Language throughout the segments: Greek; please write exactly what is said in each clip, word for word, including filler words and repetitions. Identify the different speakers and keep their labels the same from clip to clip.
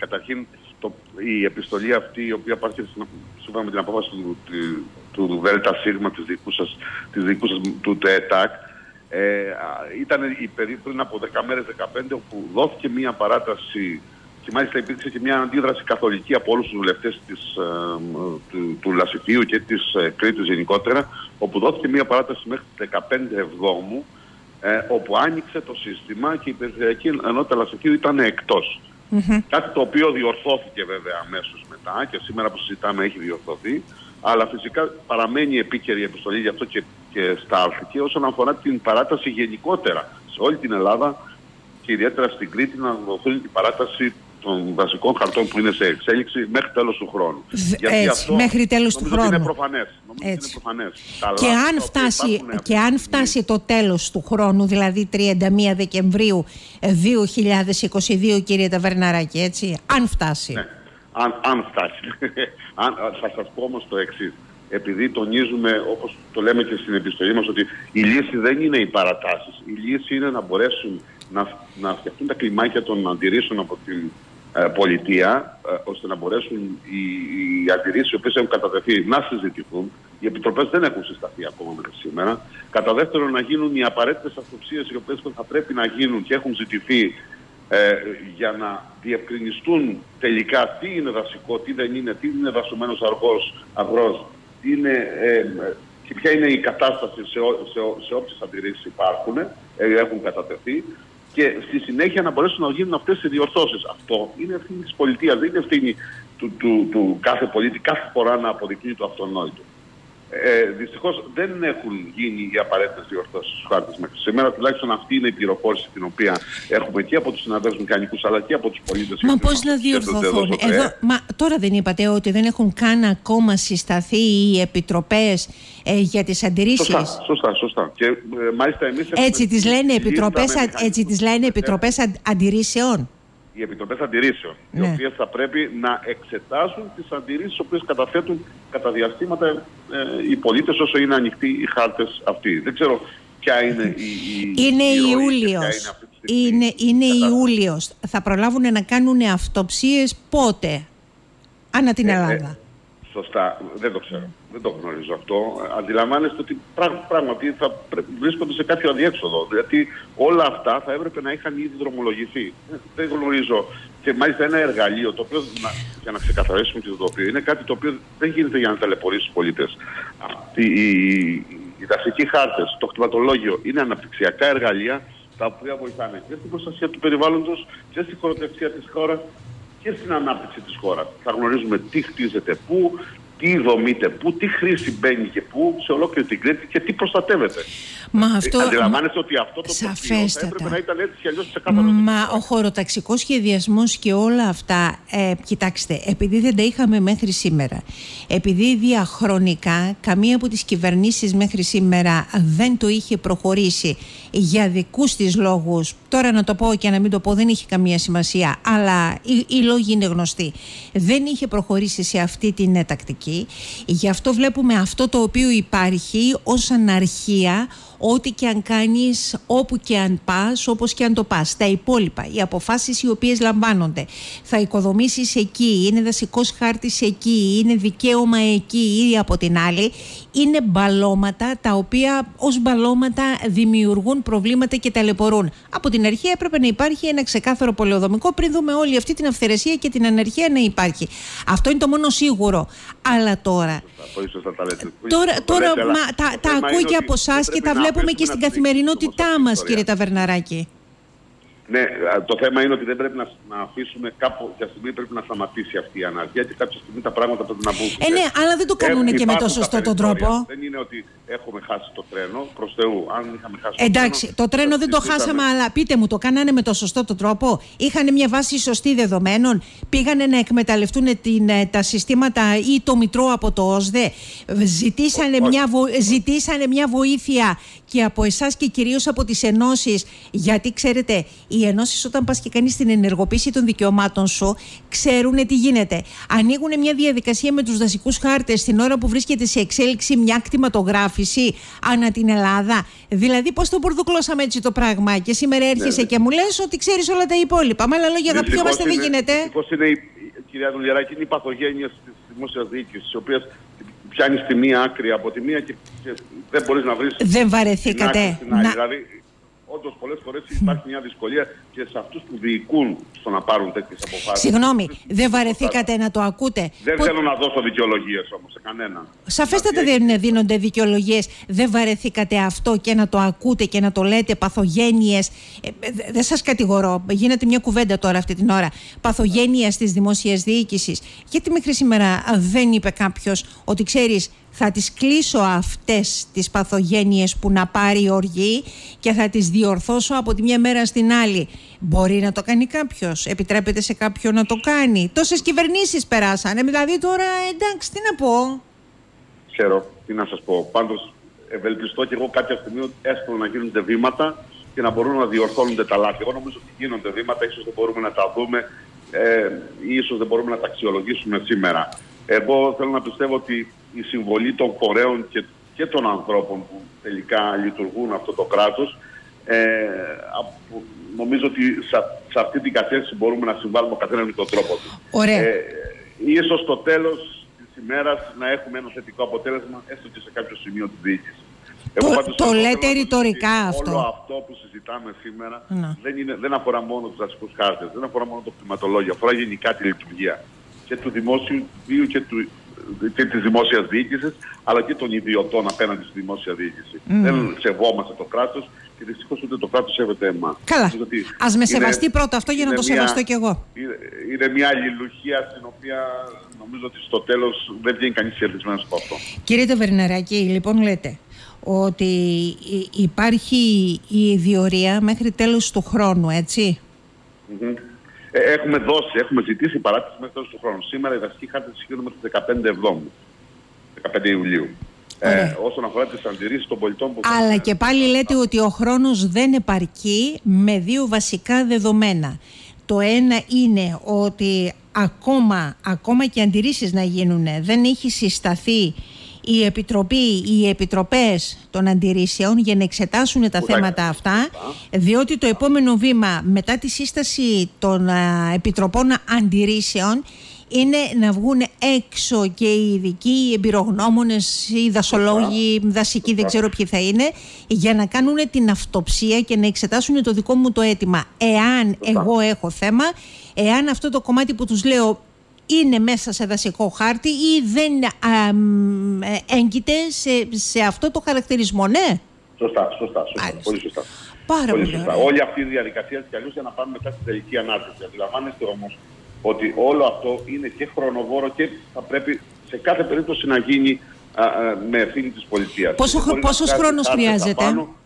Speaker 1: Καταρχήν, το, η επιστολή αυτή, η οποία υπάρχει σύμφωνα με την απόφαση του, του, του ΔΣ της δικού σας, της δικού σας, του ΤΕΤΑΚ, ε, ήταν η περίπου πριν από δέκα μέρες, δεκαπέντε, όπου δόθηκε μια παράταση και μάλιστα υπήρξε και μια αντίδραση καθολική από όλους τους βουλευτές της, ε, του, του Λασιθίου και της ε, Κρήτης γενικότερα, όπου δόθηκε μια παράταση μέχρι δεκαπέντε Εβδόμου, ε, όπου άνοιξε το σύστημα και η Περιφερειακή Ενότητα Λασιθίου ήταν εκτός. Mm-hmm. Κάτι το οποίο διορθώθηκε βέβαια αμέσως μετά και σήμερα που συζητάμε έχει διορθωθεί, αλλά φυσικά παραμένει επίκαιρη η επιστολή, γι' αυτό και, και στάλθηκε όσον αφορά την παράταση γενικότερα σε όλη την Ελλάδα και ιδιαίτερα στην Κρήτη, να δοθούν την παράταση των βασικών χαρτών που είναι σε εξέλιξη μέχρι τέλος του χρόνου.
Speaker 2: Έτσι, αυτό, μέχρι τέλος του χρόνου.
Speaker 1: Είναι προφανές. Είναι προφανές.
Speaker 2: Και αν φτάσει, και αν φτάσει το τέλος του χρόνου, δηλαδή τριάντα μία Δεκεμβρίου δύο χιλιάδες είκοσι δύο, κύριε Ταβερναράκη, έτσι, αν φτάσει.
Speaker 1: Ναι, αν, αν φτάσει. αν, θα σας πω όμως το εξής. Επειδή τονίζουμε, όπως το λέμε και στην επιστολή μας, ότι η λύση δεν είναι οι παρατάσεις. Η λύση είναι να μπορέσουν να, να φτιαχτούν τα κλιμάκια των αντιρρήσεων από την ε, πολιτεία, ε, ώστε να μπορέσουν οι, οι αντιρρήσεις οι οποίες έχουν κατατεθεί να συζητηθούν. Οι επιτροπές δεν έχουν συσταθεί ακόμα μέχρι σήμερα. Κατά δεύτερον, να γίνουν οι απαραίτητες αυτοψίες οι οποίες θα πρέπει να γίνουν και έχουν ζητηθεί ε, για να διευκρινιστούν τελικά τι είναι δασικό, τι δεν είναι, τι είναι δασωμένος αργός, αγρός, τι είναι, ε, και ποια είναι η κατάσταση σε, ό, σε, ό, σε όποιες αντιρρήσεις υπάρχουν, ε, έχουν κατατεθεί, και στη συνέχεια να μπορέσουν να γίνουν αυτές οι διορθώσεις. Αυτό είναι ευθύνη της πολιτείας, δεν είναι ευθύνη του, του, του κάθε πολίτη κάθε φορά να αποδεικνύει το αυτονόητο. Ε, δυστυχώς δεν έχουν γίνει οι απαραίτητες διορθώσεις στους χάρτες μέχρι σήμερα. Τουλάχιστον αυτή είναι η πληροφόρηση την οποία έχουμε και από τους συναδέλφους μηχανικούς αλλά και από τους πολίτες.
Speaker 2: Μα πώς να διορθωθούν? Εδώ, μα τώρα δεν είπατε ότι δεν έχουν καν ακόμα συσταθεί οι επιτροπές ε, για τις αντιρρήσεις?
Speaker 1: Σωστά, σωστά, σωστά. Και, ε, μάλιστα εμείς
Speaker 2: έτσι τις λένε επιτροπές, α, έτσι τις λένε επιτροπές α, αντιρρήσεων.
Speaker 1: Οι επιτροπές αντιρρήσεων, ναι. οι οποίες θα πρέπει να εξετάσουν τις αντιρρήσεις, τις οποίες καταθέτουν κατά διαστήματα ε, οι πολίτες όσο είναι ανοιχτοί οι χάρτες αυτοί. Δεν ξέρω ποια είναι η, η
Speaker 2: Είναι
Speaker 1: η
Speaker 2: Ιούλιος. Είναι, είναι Ιούλιος. Θα προλάβουν να κάνουν αυτοψίες πότε? Ανά την Ελλάδα. Ε, ε,
Speaker 1: σωστά. Δεν το ξέρω. Δεν το γνωρίζω αυτό. Αντιλαμβάνεστε ότι πράγματι θα βρίσκονται σε κάποιο αδιέξοδο. Γιατί όλα αυτά θα έπρεπε να είχαν ήδη δρομολογηθεί. Δεν γνωρίζω. Και μάλιστα ένα εργαλείο, το οποίο, για να ξεκαθαρίσουμε και το οποίο, είναι κάτι το οποίο δεν γίνεται για να ταλαιπωρήσει τους πολίτες. Αυτοί οι, οι δασικοί χάρτες, το κτηματολόγιο, είναι αναπτυξιακά εργαλεία τα οποία βοηθάνε και στην προστασία του περιβάλλοντος και στην χωροταξία της χώρας και στην ανάπτυξη της χώρας. Θα γνωρίζουμε τι χτίζεται πού, τι δομείται πού, τι χρήση μπαίνει και πού σε ολόκληρη την Κρήτη και τι προστατεύεται.
Speaker 2: Μα αυτό...
Speaker 1: Αντιλαμβάνεστε ότι αυτό το τοπίο θα έπρεπε να ήταν έτσι κι αλλιώς ξεκάθαρο.
Speaker 2: Μα ο χωροταξικός σχεδιασμός και όλα αυτά, ε, κοιτάξτε, επειδή δεν τα είχαμε μέχρι σήμερα, επειδή διαχρονικά καμία από τις κυβερνήσεις μέχρι σήμερα δεν το είχε προχωρήσει για δικούς της λόγους, τώρα να το πω και να μην το πω δεν είχε καμία σημασία, αλλά οι, οι λόγοι είναι γνωστοί, δεν είχε προχωρήσει σε αυτή την τακτική. Γι' αυτό βλέπουμε αυτό το οποίο υπάρχει ως αναρχία, ό,τι και αν κάνεις, όπου και αν πας, όπως και αν το πας. Τα υπόλοιπα, οι αποφάσεις οι οποίες λαμβάνονται, θα οικοδομήσεις εκεί, είναι δασικός χάρτης εκεί, είναι δικαίωμα εκεί ή από την άλλη, είναι μπαλώματα τα οποία ως μπαλώματα δημιουργούν προβλήματα και ταλαιπωρούν. Από την αρχή έπρεπε να υπάρχει ένα ξεκάθαρο πολεοδομικό πριν δούμε όλη αυτή την αυθαιρεσία και την αναρχία να υπάρχει. Αυτό είναι το μόνο σίγουρο. Αλλά τώρα, τώρα, τώρα μα, τα, τα ακούω και από εσάς και τα βλέπουμε και στην καθημερινότητά μας, κύριε Ταβερναράκη.
Speaker 1: Ναι, το θέμα είναι ότι δεν πρέπει να, να αφήσουμε κάποια στιγμή, πρέπει να σταματήσει αυτή η αναρχία και κάποια στιγμή τα πράγματα πρέπει να μπουν.
Speaker 2: Ε, ναι, αλλά δεν το κάνουν ε, και με το σωστό τον τρόπο.
Speaker 1: Δεν είναι ότι έχουμε χάσει το τρένο, προς Θεού. Αν είχαμε χάσει το
Speaker 2: Εντάξει,
Speaker 1: τρένο,
Speaker 2: το τρένο δεν το χάσαμε, αλλά πείτε μου, το κάνανε με το σωστό τον τρόπο? Είχαν μια βάση σωστή δεδομένων? Πήγανε να εκμεταλλευτούν την, τα συστήματα ή το μητρό από το ΟΣΔΕ? Ζητήσανε, μια, βο, ζητήσανε μια βοήθεια και από εσάς και κυρίως από τις ενώσεις, γιατί ξέρετε, οι ενώσεις όταν πας και κάνεις την ενεργοποίηση των δικαιωμάτων σου, ξέρουν τι γίνεται. Ανοίγουν μια διαδικασία με τους δασικούς χάρτες στην ώρα που βρίσκεται σε εξέλιξη μια κτηματογράφηση ανά την Ελλάδα. Δηλαδή, πώς το μπουρδουκλώσαμε έτσι το πράγμα, και σήμερα έρχεσαι ναι, και μου λες ότι ξέρεις όλα τα υπόλοιπα. Με άλλα λόγια, αγαπιόμαστε, δεν γίνεται.
Speaker 1: Δυστυχώς είναι, η, κυρία Δουλιαράκη, είναι η παθογένεια της δημόσιας διοίκησης, της οποίας πιάνεις τη μία άκρη από τη μία και, και δεν μπορείς να βρεις.
Speaker 2: Δεν βαρεθήκατε.
Speaker 1: Να... Δηλαδή, όντως πολλές φορές υπάρχει μια δυσκολία και σε αυτούς που διοικούν στο να πάρουν τέτοιες αποφάσεις.
Speaker 2: Συγγνώμη, δεν βαρεθήκατε να το ακούτε?
Speaker 1: Δεν
Speaker 2: Που...
Speaker 1: θέλω να δώσω δικαιολογίες όμως σε κανέναν.
Speaker 2: Σαφέστατα δεν έχει... δίνονται δικαιολογίες. Δεν βαρεθήκατε αυτό και να το ακούτε και να το λέτε παθογένειες? Ε, δεν σας κατηγορώ. Γίνεται μια κουβέντα τώρα αυτή την ώρα. Παθογένειες της δημόσιας διοίκησης. Γιατί μέχρι σήμερα δεν είπε κάποιος ότι ξέρεις, θα τις κλείσω αυτές τις παθογένειες που να πάρει οργή και θα τις διορθώσω από τη μια μέρα στην άλλη? Μπορεί να το κάνει κάποιος? Επιτρέπεται σε κάποιον να το κάνει? Τόσες κυβερνήσεις περάσανε, δηλαδή τώρα εντάξει, τι να πω.
Speaker 1: Ξέρω, τι να σας πω. Πάντως ευελπιστώ και εγώ κάποια στιγμή έστω να γίνονται βήματα και να μπορούν να διορθώνονται τα λάθη. Εγώ νομίζω ότι γίνονται βήματα, ίσως δεν μπορούμε να τα δούμε ε, ή ίσως δεν μπορούμε να τα αξιολογήσουμε σήμερα. Εγώ θέλω να πιστεύω ότι η συμβολή των φορέων και, και των ανθρώπων που τελικά λειτουργούν αυτό το κράτος, ε, από, νομίζω ότι σε, σε αυτή την κατεύθυνση μπορούμε να συμβάλλουμε ο καθένας με τον τρόπο του.
Speaker 2: Ωραία.
Speaker 1: Ε, ίσως στο τέλος της ημέρας να έχουμε ένα θετικό αποτέλεσμα, έστω και σε κάποιο σημείο της διοίκησης.
Speaker 2: Το, το λέτε ρητορικά αυτό.
Speaker 1: Όλο αυτό που συζητάμε σήμερα δεν, είναι, δεν αφορά μόνο τους δασικούς χάρτες, δεν αφορά μόνο το κτηματολόγιο, αφορά γενικά τη λειτουργία και του δημόσιου βίου και, του, και της δημόσιας διοίκησης, αλλά και των ιδιωτών απέναντι στη δημόσια διοίκηση. Mm. Δεν σεβόμαστε το κράτος και δυστυχώς ούτε το κράτος σέβεται εμάς.
Speaker 2: Καλά. Ας με σεβαστεί πρώτα αυτό για να το σεβαστώ
Speaker 1: μια,
Speaker 2: κι εγώ.
Speaker 1: Είναι, είναι μια αλληλουχία στην οποία νομίζω ότι στο τέλος δεν βγαίνει κανείς κερδισμένος από αυτό.
Speaker 2: Κύριε Ταβερναράκη, λοιπόν λέτε ότι υπάρχει η διορία μέχρι τέλος του χρόνου, έτσι?
Speaker 1: Mm-hmm. Ε, έχουμε δώσει, έχουμε ζητήσει παράτηση μέχρι τέλος του χρόνου. Σήμερα οι δασικοί χάρτες ισχύουν μέχρι τις δεκαπέντε Εβδόμου, δεκαπέντε Ιουλίου. Ε, όσον αφορά τις αντιρρήσεις των πολιτών που...
Speaker 2: Αλλά και πάλι λέτε ότι ο χρόνος δεν επαρκεί με δύο βασικά δεδομένα. Το ένα είναι ότι ακόμα, ακόμα και αντιρρήσεις να γίνουν, δεν έχει συσταθεί η Επιτροπή, οι Επιτροπές των Αντιρρήσεων για να εξετάσουν τα θέματα αυτά, διότι το επόμενο βήμα μετά τη σύσταση των α, Επιτροπών Αντιρρήσεων είναι να βγουν έξω και οι ειδικοί, οι εμπειρογνώμονες, οι δασολόγοι, οι δασικοί, δεν ξέρω ποιοι θα είναι, για να κάνουν την αυτοψία και να εξετάσουν το δικό μου το αίτημα. Εάν εγώ έχω θέμα, εάν αυτό το κομμάτι που τους λέω είναι μέσα σε δασικό χάρτη ή δεν α, έγκυται σε, σε αυτό το χαρακτηρισμό, ναι.
Speaker 1: Σωστά, σωστά, σωστά. Πολύ σωστά.
Speaker 2: Πάρα πολύ
Speaker 1: σωστά. Όλη αυτή η διαδικασία της αλλιώς για να πάμε μετά στην τελική ανάρτηση. Αντιλαμβάνεστε όμως ότι όλο αυτό είναι και χρονοβόρο και θα πρέπει σε κάθε περίπτωση να γίνει α, α, με ευθύνη της πολιτείας.
Speaker 2: Πόσο, πόσος χρόνος χρειάζεται?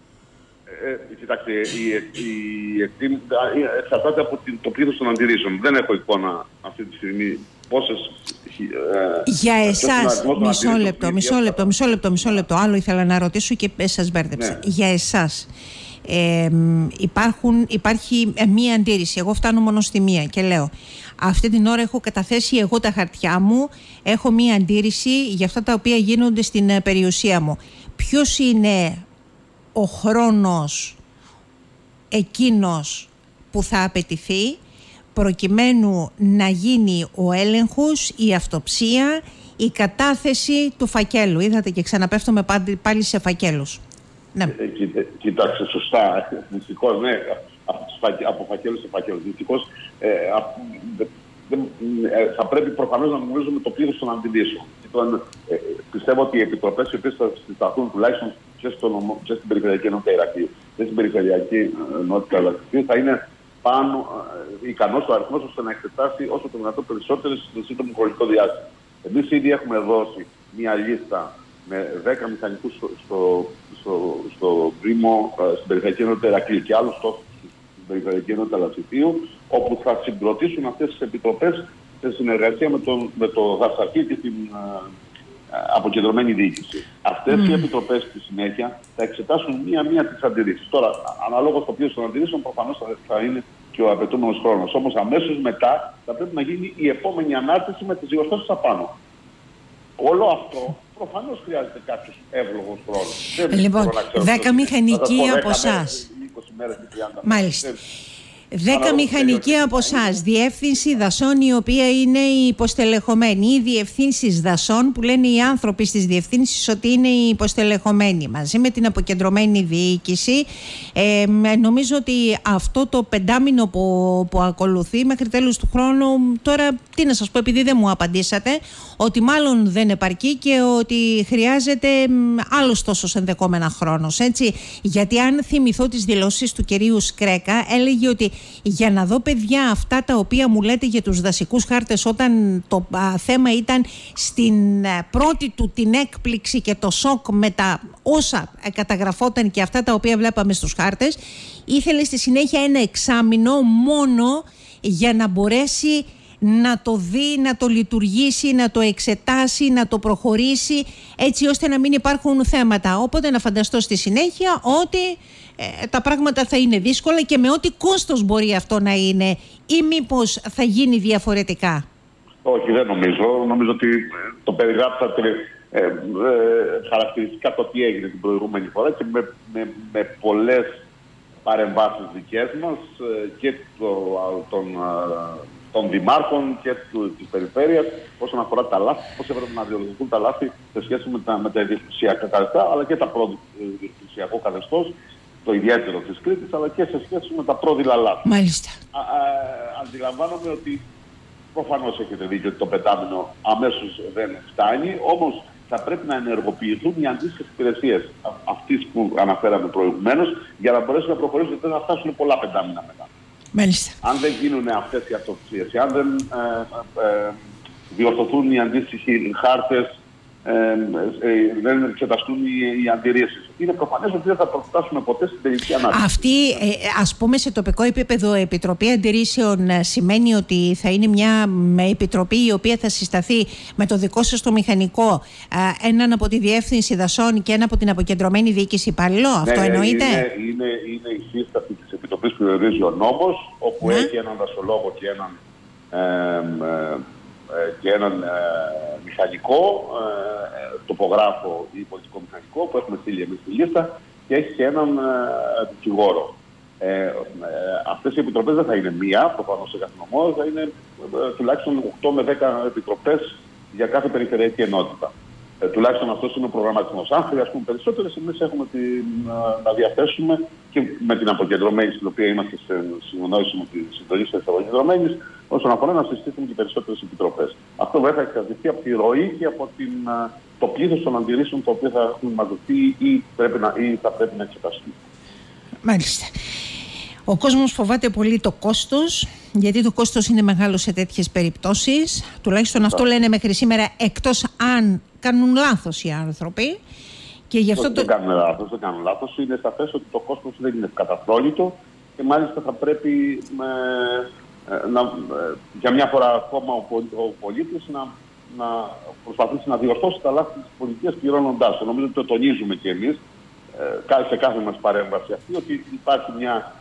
Speaker 1: Ε, κοιτάξτε, η, η εκτίμηση εξαρτάται από την, το πλήθος των αντιρρήσεων. Δεν έχω εικόνα αυτή τη στιγμή πόσες... Ε,
Speaker 2: Για εσάς, μισό λεπτό, μισό λεπτό, μισό λεπτό, μισό λεπτό. Άλλο ήθελα να ρωτήσω και σας μπέρδεψα. Ναι. Για εσάς, ε, υπάρχουν, υπάρχει μία αντίρρηση. Εγώ φτάνω μόνο στη μία και λέω, αυτή την ώρα έχω καταθέσει εγώ τα χαρτιά μου, έχω μία αντίρρηση για αυτά τα οποία γίνονται στην περιουσία μου. Ποιος είναι ο χρόνος εκείνος που θα απαιτηθεί προκειμένου να γίνει ο έλεγχος, η αυτοψία, η κατάθεση του φακέλου? Είδατε και ξαναπέφτουμε πάλι σε φακέλους. Ναι.
Speaker 1: Ε, κοίτα, κοιτάξτε, σωστά. Δυστυχώς, ναι, από φακέλους σε φακέλους. Δυστυχώς, ε, ε, ε, θα πρέπει προφανώς να γνωρίζουμε το πλήθος των αντιλήσεων. Ε, πιστεύω ότι οι επιτροπές οι οποίες θα συσταθούν τουλάχιστον και, στο, και στην Περιφερειακή Ενότητα Ηρακλείου και στην Περιφερειακή Ενότητα Ηρακλείου θα είναι πάνω ε, ικανός ο αριθμός ώστε να εξετάσει όσο το δυνατόν περισσότερες στο σύντομο χρονικό διάστημα. Εμείς ήδη έχουμε δώσει μια λίστα με δέκα μηχανικούς στο, στο, στο, στο Πρίμο, στην Περιφερειακή Ενότητα Ηρακλείου και άλλους στόχους στην Περιφερειακή Ενότητα Λαψιδίου, όπου θα συγκροτήσουν αυτές τις επιτροπές σε συνεργασία με, τον, με το Δασαρχή και την, αποκεντρωμένη διοίκηση. Αυτές
Speaker 2: Mm.
Speaker 1: οι επιτροπές στη συνέχεια θα εξετάσουν μία-μία τις αντιρρήσεις. Τώρα, αναλόγως το πλαίσιο των αντιρρήσεων, προφανώς θα, θα είναι και ο απαιτούμενος χρόνος. Όμως αμέσως μετά θα πρέπει να γίνει η επόμενη ανάρτηση με τις διορθώσεις απάνω. Όλο αυτό προφανώς χρειάζεται κάποιος εύλογος χρόνος.
Speaker 2: Λοιπόν, δέκα μηχανικοί από εσάς. Μάλιστα. Δέκα μηχανικοί από εσάς, διεύθυνση δασών η οποία είναι η υποστελεχωμένη, ή διευθύνσεις δασών που λένε οι άνθρωποι στις διευθύνσεις ότι είναι οι υποστελεχωμένοι, μαζί με την αποκεντρωμένη διοίκηση. Ε, νομίζω ότι αυτό το πεντάμινο που, που ακολουθεί μέχρι τέλους του χρόνου, τώρα τι να σας πω, επειδή δεν μου απαντήσατε, ότι μάλλον δεν επαρκεί και ότι χρειάζεται άλλος τόσος ενδεχόμενα χρόνος, έτσι. Γιατί αν θυμηθώ τις δηλώσεις του κυρίου Σκρέκα, έλεγε ότι για να δω, παιδιά, αυτά τα οποία μου λέτε για τους δασικούς χάρτες, όταν το α, θέμα ήταν στην α, πρώτη του την έκπληξη και το σοκ με τα όσα α, καταγραφόταν και αυτά τα οποία βλέπαμε στους χάρτες, ήθελε στη συνέχεια ένα εξάμηνο μόνο για να μπορέσει να το δει, να το λειτουργήσει, να το εξετάσει, να το προχωρήσει, έτσι ώστε να μην υπάρχουν θέματα. Οπότε να φανταστώ στη συνέχεια ότι ε, τα πράγματα θα είναι δύσκολα και με ό,τι κόστος μπορεί αυτό να είναι, ή μήπως θα γίνει διαφορετικά.
Speaker 1: Όχι, δεν νομίζω. Νομίζω ότι το περιγράψατε ε, ε, χαρακτηριστικά το τι έγινε την προηγούμενη φορά και με, με, με πολλές παρεμβάσεις δικές μας ε, και το, τον... των δημάρχων και της περιφέρειας όσον αφορά τα λάθη, πώς έπρεπε να διορθωθούν τα λάθη σε σχέση με τα, με τα ιδιοκτησιακά καθεστώς, αλλά και τα προδιοκτησιακό καθεστώς, το ιδιαίτερο της Κρήτης, αλλά και σε σχέση με τα πρόδειλα λάθη.
Speaker 2: Μάλιστα.
Speaker 1: Α, α, αντιλαμβάνομαι ότι προφανώς έχετε δίκιο ότι το πεντάμινο αμέσως δεν φτάνει, όμως θα πρέπει να ενεργοποιηθούν οι αντίστοιχες υπηρεσίες αυτής που αναφέραμε προηγουμένως για να μπορέσουν να προχωρήσουν, γιατί δεν θα φτάσουν πολλά πεντάμινα μετά.
Speaker 2: Μάλιστα.
Speaker 1: Αν δεν γίνουν αυτές οι αυτοκτησίες, αν δεν ε, ε, διορθωθούν οι αντίστοιχοι χάρτες, ε, ε, δεν εξεταστούν οι, οι αντιρρήσεις, είναι προφανές ότι δεν θα φτάσουμε ποτέ στην τελική ανάπτυξη.
Speaker 2: Αυτή, ε, ας πούμε, σε τοπικό επίπεδο, Επιτροπή Αντιρρήσεων σημαίνει ότι θα είναι μια επιτροπή η οποία θα συσταθεί με το δικό σας το μηχανικό, ε, έναν από τη Διεύθυνση Δασών και ένα από την αποκεντρωμένη διοίκηση υπαλληλό. Αυτό
Speaker 1: ναι,
Speaker 2: εννοείται.
Speaker 1: Είναι, είναι, είναι η σύσταση της Επιτροπής που ορίζει ο νόμος, όπου ναι. έχει έναν δασολόγο και έναν, ε, ε, και έναν ε, μηχανικό, ε, τοπογράφο ή πολιτικό μηχανικό που έχουμε στείλει εμείς στη λίστα, και έχει και έναν ε, δικηγόρο. Ε, ε, αυτές οι επιτροπές δεν θα είναι μία, προφανώς σε κάθε νομό, θα είναι ε, τουλάχιστον οκτώ με δέκα επιτροπές για κάθε περιφερειακή ενότητα. Ε, τουλάχιστον αυτός είναι ο προγραμματισμός. Αν χρειαστούν περισσότερες, εμείς έχουμε την, να διαθέσουμε και με την αποκεντρωμένη, στην οποία είμαστε σε συνεννόηση με τη συντονή της αποκεντρωμένης, όσον αφορά να συστήσουμε και περισσότερες επιτροπές. Αυτό βέβαια θα εξαρτηθεί από τη ροή και από την, το πλήθος των αντιρρήσεων τα οποία θα έχουν μαζευτεί ή, πρέπει να, ή θα πρέπει να εξεταστούν.
Speaker 2: Μάλιστα. Ο κόσμος φοβάται πολύ το κόστος, γιατί το κόστος είναι μεγάλο σε τέτοιες περιπτώσεις. Τουλάχιστον αυτό λένε μέχρι σήμερα, εκτός αν κάνουν λάθος οι άνθρωποι. Και γι' αυτό
Speaker 1: το... Δεν κάνουν λάθος, δεν κάνουν λάθος. Είναι σαφές ότι το κόστος δεν είναι καταφρόνητο και μάλιστα θα πρέπει με, να, για μια φορά ακόμα ο, ο πολίτης να, να προσπαθήσει να διορθώσει τα λάθη της πολιτικής πληρώνοντάς το. Νομίζω ότι το τονίζουμε και εμείς σε κάθε μας παρέμβαση αυτή, ότι υπάρχει μια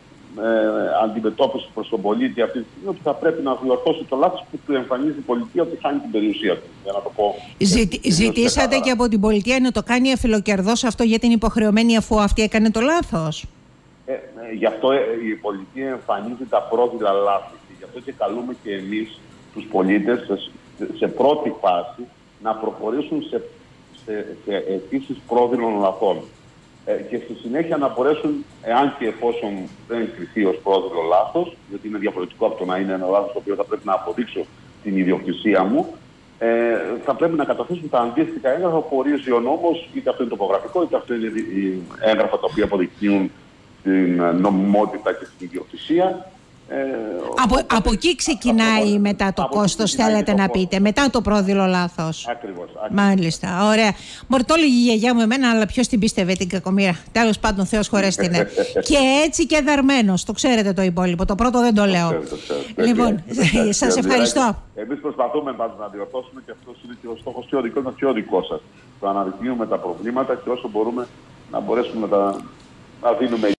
Speaker 1: Ε, αντιμετώπιση προς τον πολίτη αυτή τη στιγμή, ότι θα πρέπει να διορθώσει το λάθος που του εμφανίζει η πολιτεία ότι χάνει την περιουσία του. Για να το πω.
Speaker 2: Ζητη, ζητήσατε και από την πολιτεία να το κάνει αφιλοκερδός αυτό, γιατί είναι υποχρεωμένη αφού αυτή έκανε το λάθος.
Speaker 1: Ε, ε, γι' αυτό ε, η πολιτεία εμφανίζει τα πρόδειλα λάθη. Και γι' αυτό και καλούμε και εμείς τους πολίτες σε, σε πρώτη φάση να προχωρήσουν σε, σε, σε αιτήσεις πρόδειλων λαθών. Και στη συνέχεια να μπορέσουν, εάν και εφόσον δεν κριθεί ως πρόδειλο λάθος, γιατί είναι διαφορετικό από το να είναι ένα λάθος το οποίο θα πρέπει να αποδείξω την ιδιοκτησία μου, ε, θα πρέπει να καταθέσουν τα αντίστοιχα έγγραφα που ορίζει ο νόμος, είτε αυτό είναι τοπογραφικό, είτε αυτό είναι έγγραφα τα οποία αποδεικνύουν την νομιμότητα και την ιδιοκτησία, Ε,
Speaker 2: από,
Speaker 1: ο,
Speaker 2: από εκεί ξεκινάει
Speaker 1: από,
Speaker 2: μετά το κόστος, θέλετε να πείτε,
Speaker 1: κόστος.
Speaker 2: μετά το πρόδειλο λάθος.
Speaker 1: Ακριβώς.
Speaker 2: Μάλιστα, ωραία. Μπορεί το έλεγε η γιαγιά μου εμένα, αλλά ποιος την πίστευε την κακομοίρα. Τέλος πάντων, Θεός χωρέσει την. Και έτσι και δαρμένος. Το ξέρετε το υπόλοιπο. Το πρώτο δεν το λέω.
Speaker 1: Το ξέρω,
Speaker 2: Λοιπόν, σας ευχαριστώ.
Speaker 1: Εμείς προσπαθούμε πάντως να διορθώσουμε και αυτός είναι και ο στόχος και ο δικός μας και ο δικός σας. Το αναδεικνύουμε τα προβλήματα και όσο μπορούμε να μπορέσουμε να, τα, να δίνουμε.